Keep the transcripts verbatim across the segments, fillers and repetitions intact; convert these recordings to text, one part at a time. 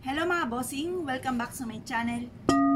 Hello mga bossing! Welcome back sa my channel.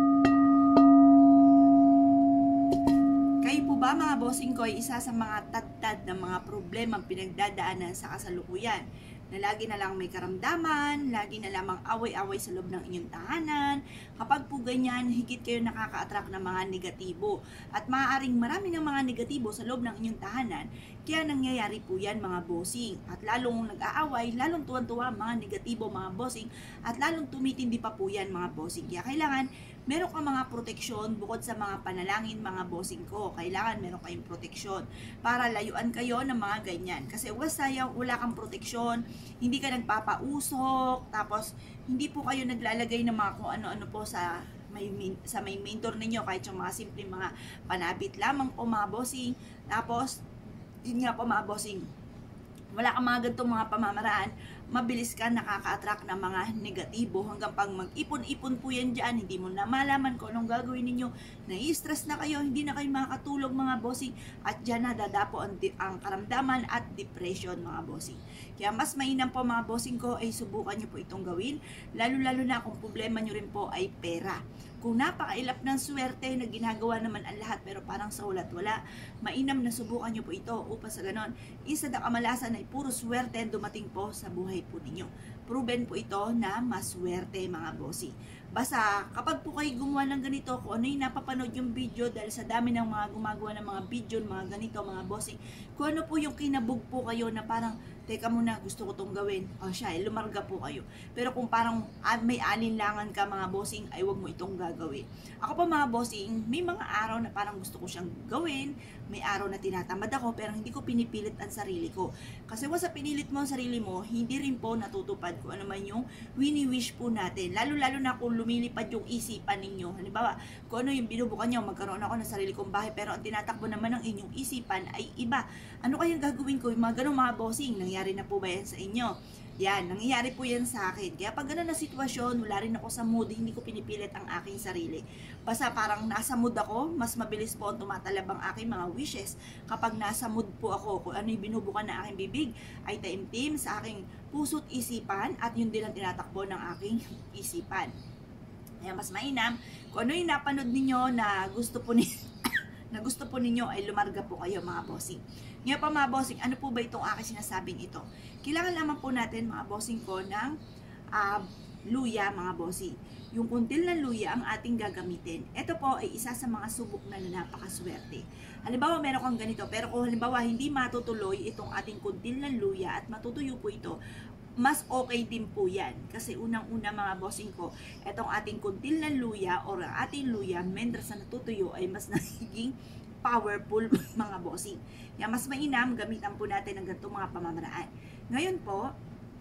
Kayo po ba mga bossing ko ay isa sa mga tad-tad ng mga problemang pinagdadaanan sa kasalukuyan? Na lagi na lang may karamdaman, lagi na lamang away-away sa loob ng inyong tahanan. Kapag po ganyan, higit kayo nakaka-attract ng mga negatibo. At maaaring marami ng mga negatibo sa loob ng inyong tahanan, kaya nangyayari po yan mga bossing. At lalong nag-aaway, lalong tuwan-tuwa mga negatibo mga bossing, at lalong tumitindi pa po yan mga bossing. Kaya kailangan meron ka mga proteksyon bukod sa mga panalangin mga bossing ko. Kailangan meron kayong proteksyon para layuan kayo ng mga ganyan. Kasi wasayang wala kang proteksyon, hindi ka nagpapausok, tapos hindi po kayo naglalagay ng mga kung ano-ano po sa may sa may main door ninyo, kahit yung mga simple mga panabit lamang po mga bossing. Tapos yun nga po mga bossing, wala kang mga ganitong mga pamamaraan, mabilis ka nakaka-attract ng mga negatibo hanggang pag mag-ipon-ipon po yan dyan, hindi mo na malaman kung anong gagawin ninyo, nai-stress na kayo, hindi na kayo makakatulog mga bossing, at dyan na dadapo ang, ang karamdaman at depression mga bossing. Kaya mas mainam po mga bossing ko ay subukan nyo po itong gawin, lalo-lalo na kung problema nyo rin po ay pera. Kung napakailap ng swerte na ginagawa naman ang lahat pero parang sa ulat wala, mainam na subukan nyo po ito upang sa ganon, isa na kamalasan ay puro swerte ang dumating po sa buhay po ninyo. Proven po ito na maswerte mga bossy. Basta kapag po kayo gumawa ng ganito, kung ano yung napapanood yung video, dahil sa dami ng mga gumagawa ng mga video, mga ganito mga bossy, kung ano po yung kinabog po kayo na parang, teka muna, gusto ko itong gawin. O siya, eh, lumarga po kayo. Pero kung parang ah, may alinlangan ka mga bossing, ay wag mo itong gagawin. Ako pa mga bossing, may mga araw na parang gusto ko siyang gawin, may araw na tinatamad ako, pero hindi ko pinipilit ang sarili ko. Kasi once sa pinilit mo ang sarili mo, hindi rin po natutupad kung ano man yung wini-wish po natin. Lalo-lalo na kung lumilipad yung isipan ninyo. Halimbawa, kung ano yung binubukan nyo, magkaroon ako ng sarili kong bahay, pero ang tinatakbo naman ng inyong isipan ay iba. Ano kayang gagawin ko? Yung mga ganong mga bossing, nangyari na po ba yan sa inyo? Yan, nangyayari po yan sa akin. Kaya pag gano'n na sitwasyon, wala rin ako sa mood, hindi ko pinipilit ang aking sarili. Basta parang nasa mood ako, mas mabilis po ang tumatalab ang aking mga wishes. Kapag nasa mood po ako, kung ano yung binubukan na aking bibig, ay taimtim sa aking puso't isipan, at yun din ang tinatakbo ng aking isipan. Kaya mas mainam, kung ano yung napanood ninyo na gusto po ninyo, na gusto po ninyo ay lumarga po kayo mga bossing. Ngayon pa mga bossing, ano po ba itong aking sinasabing ito? Kailangan lamang po natin mga bossing ko ng uh, luya mga bossing. Yung kuntil na luya ang ating gagamitin. Ito po ay isa sa mga subok na napakaswerte. Halimbawa meron kang ganito, pero kung halimbawa hindi matutuloy itong ating kuntil na luya at matutuyo po ito, mas okay din po yan. Kasi unang-una mga bossing ko, etong ating kuntil na luya or ating luya, mendras na natutuyo ay mas nagiging powerful mga bossing. Kaya mas mainam, gamitan po natin ng ganitong mga pamamaraan. Ngayon po,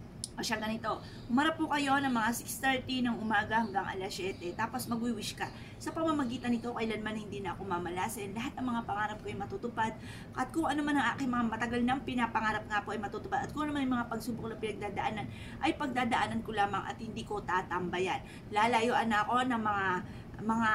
o siya ganito, umarap po kayo ng mga six thirty ng umaga hanggang alas siyete, tapos magwi-wish ka. Sa pamamagitan nito, kailanman hindi na ako mamalasin. Lahat ng mga pangarap ko ay matutupad. At kung ano man ang aking mga matagal nang pinapangarap nga po ay matutupad. At kung ano man yung mga pagsubok na pinagdadaanan, ay pagdadaanan ko lamang at hindi ko tatambayan. Lalayuan na ako ng mga mga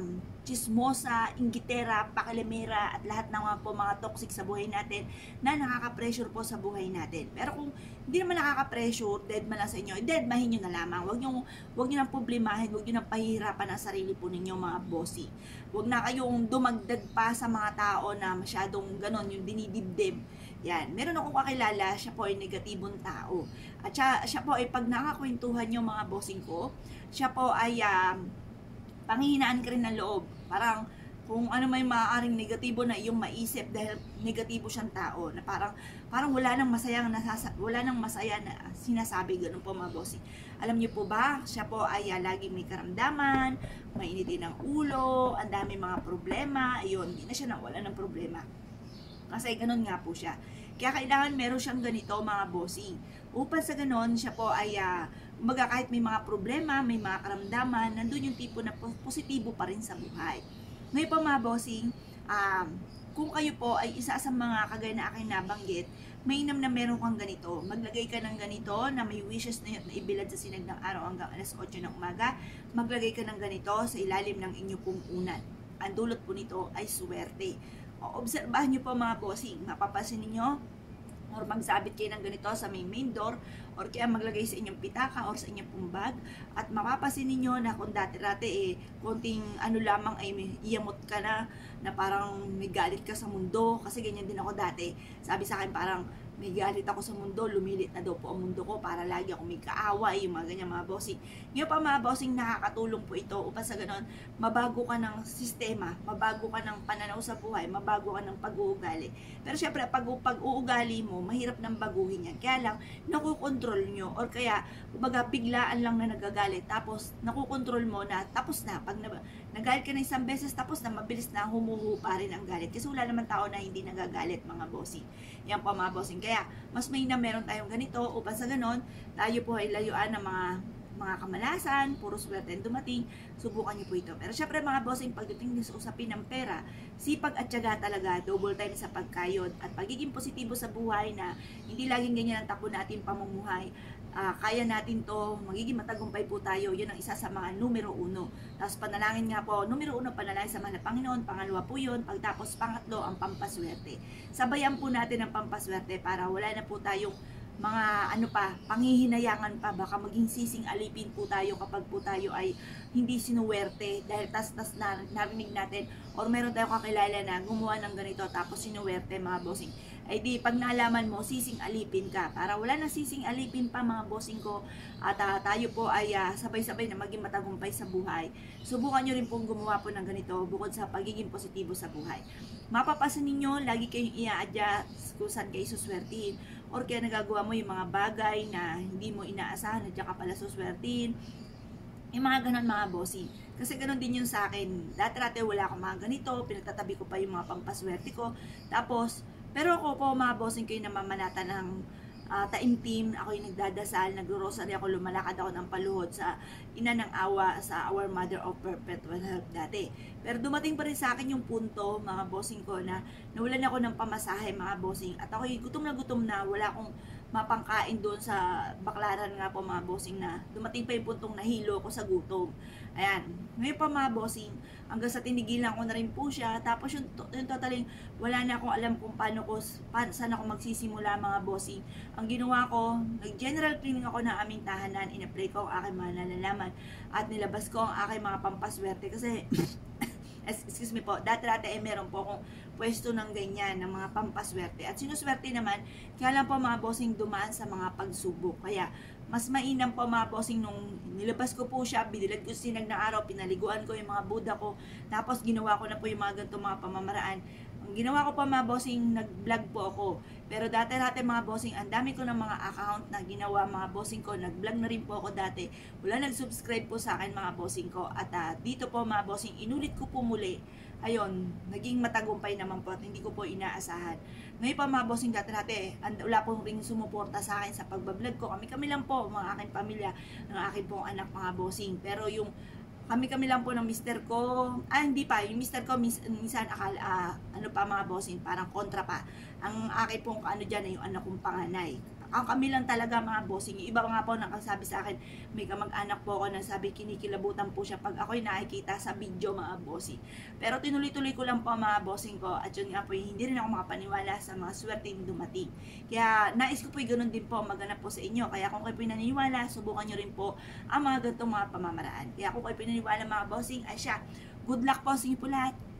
chismosa, inggitera, pakilamera, at lahat ng mga po mga toxic sa buhay natin na nakaka-pressure po sa buhay natin. Pero kung hindi naman nakaka-pressure, dead man lang sa inyo, dead mahin nyo na lamang. Huwag nyo, huwag nyo nang problemahin, huwag nyo nang pahihirapan ang sarili po ninyo mga bossy. Huwag na kayong dumagdag pa sa mga tao na masyadong ganon, yung dinidibdib. Yan, meron akong kakilala, siya po ay negatibong tao. At siya, siya po ay pag nakakwentuhan nyo mga bossing ko, siya po ay um, panghihinaan ka rin ng loob. Parang kung ano may maaaring negatibo na iyong maisip dahil negatibo siyang tao, na parang parang wala nang masayang nasasa, wala nang masaya na sinasabi, ganun po mga bossing. Alam niyo po ba, siya po ay uh, lagi may karamdaman, mainitin ang ulo, ang dami mga problema, ayun, hindi na siya nawala ng problema. Kasi ganun nga po siya. Kaya kailangan meron siyang ganito mga bossing. Upang sa ganun, siya po ay uh, Maga kahit may mga problema, may mga karamdaman, nandun yung tipo na positibo pa rin sa buhay. Ngayon po mga bossing, um, kung kayo po ay isa sa mga kagaya na aking nabanggit, mainam na meron kang ganito. Maglagay ka ng ganito na may wishes na, na ibilad sa sinag ng araw hanggang alas otso ng umaga. Maglagay ka ng ganito sa ilalim ng inyong pungkunan. Ang dulot po nito ay swerte. O, obserbahan nyo po mga bossing, mapapansin ninyo, or magsabit kayo ng ganito sa may main door or kaya maglagay sa inyong pitaka or sa inyong pong bag. At mapapasin ninyo na kung dati-dati eh, konting ano lamang ay may iyamot ka na, na parang may galit ka sa mundo. Kasi ganyan din ako dati. Sabi sa akin parang may galit ako sa mundo, lumilit na daw po ang mundo ko para lagi ako may kaaway, yung mga ganyan mga bossing. Ngayon pa mga bossing, nakakatulong po ito upang sa ganon, mabago ka ng sistema, mabago ka ng pananaw sa buhay, mabago ka ng pag-uugali. Pero syempre, pag pag-uugali mo, mahirap nang baguhin yan. Kaya lang, nakukontrol nyo, or kaya, kumbaga, biglaan lang na nagagalit, tapos nakukontrol mo na, tapos na, pag na, nagalit ka na isang beses, tapos na, mabilis na humuhupa rin ang galit. Kasi wala naman tao na hindi nagagalit mga bossing. Yan po mga bossing. Kaya, mas may na meron tayong ganito, upang sa ganon, tayo po ay layuan ng mga mga kamalasan, puro swerte ang dumating, subukan niyo po ito. Pero syempre mga bossing, pagdating sa usapin ng pera, sipag at tiyaga talaga, double time sa pagkayod, at pagiging positibo sa buhay na hindi laging ganyan ang takbo natin pamumuhay. Uh, kaya natin to, magiging matagumpay po tayo, yun ang isa sa mga numero uno. Tapos panalangin nga po, numero uno panalangin sa mahal na Panginoon, pangalawa po yun, pagtapos pangatlo ang pampaswerte. Sabayan po natin ang pampaswerte para wala na po tayong mga ano pa, panghihinayangan pa, baka maging sising alipin po tayo kapag po tayo ay hindi sinuwerte dahil tas-tas na narinig natin or meron tayong kakilala na gumawa ng ganito tapos sinuwerte mga bossing. Ay di pag naalaman mo, sising alipin ka. Para wala na sising alipin pa mga bossing ko at uh, tayo po ay uh, sabay-sabay na maging matagumpay sa buhay. Subukan nyo rin pong gumawa po ng ganito bukod sa pagiging positibo sa buhay. Mapapasan ninyo, lagi kayong i-adjust kung saan kayo suswertihin or kaya nagagawa mo yung mga bagay na hindi mo inaasahan na diyan ka pala suswertihin. Yung mga ganon mga bossing. Kasi ganon din yun sa akin. Dati-dati wala akong mga ganito, pinagtatabi ko pa yung mga pampaswerte ko. Tapos, pero ako po mga bossing ko yung namamanata ng uh, taimtim. Ako yung nagdadasal, nagro-rosary ako, lumalakad ako ng paluhod sa ina ng awa, sa Our Mother of Perpetual Help dati. Pero dumating pa rin sa akin yung punto, mga bossing ko, na nawalan ako ng pamasahe mga bossing. At ako yung gutom na gutom na, wala akong mapangkain doon sa Baklaran nga po mga bossing na dumating pa yung puntong nahilo ko sa gutom. Ayan, ngayon pa mga bossing, hanggang sa tinigilan ko na rin po siya, tapos yung, yung totaling wala na akong alam kung paano ko, paano, saan ako magsisimula mga bossing. Ang ginawa ko, nag-general cleaning ako ng aming tahanan, in-apply ko ang aking mga nalalaman, at nilabas ko ang aking mga pampaswerte kasi excuse me po, dati-dati eh meron po akong pwesto ng ganyan, ng mga pampaswerte. At sinuswerte naman, kaya lang po mga bossing dumaan sa mga pagsubok. Kaya, mas mainam po mga bossing nung nilabas ko po siya, binilad ko sinag ng araw, pinaliguan ko yung mga Buddha ko, tapos ginawa ko na po yung mga ganito mga pamamaraan. Ang ginawa ko pa mga bossing, nag-vlog po ako. Pero dati-dati mga bossing, ang dami ko ng mga account na ginawa mga bossing ko. Nag-vlog na rin po ako dati. Wala nag-subscribe po sa akin mga bossing ko. At uh, dito po mga bossing, inulit ko po muli. Ayun, naging matagumpay naman po at hindi ko po inaasahan. Ngayon pa mga bossing, dati-dati, wala pong ring sumuporta sa akin sa pagbablog ko. Kami-kami lang po, mga aking pamilya, ng aking pong anak mga bossing. Pero yung kami-kami lang po ng mister ko, ah hindi pa, yung mister ko mis, minsan akal, uh, ano pa mga bossing, parang kontra pa. Ang akin pong ano dyan ay yung anak kong panganay. Ang kami lang talaga mga bossing. Yung iba nga po nakasabi sa akin, may kamag-anak po ako na sabi kinikilabutan po siya pag ako'y nakikita sa video mga bossing. Pero tinuloy-tuloy ko lang po mga bossing ko at yun nga po, hindi rin ako makapaniwala sa mga swerteng dumating. Kaya nais ko po yung ganun din po maganap po sa inyo. Kaya kung kayo pinaniniwala, subukan nyo rin po ang mga ganitong mga pamamaraan. Kaya kung kayo pinaniniwala mga bossing, ay siya, good luck po sa inyo po lahat.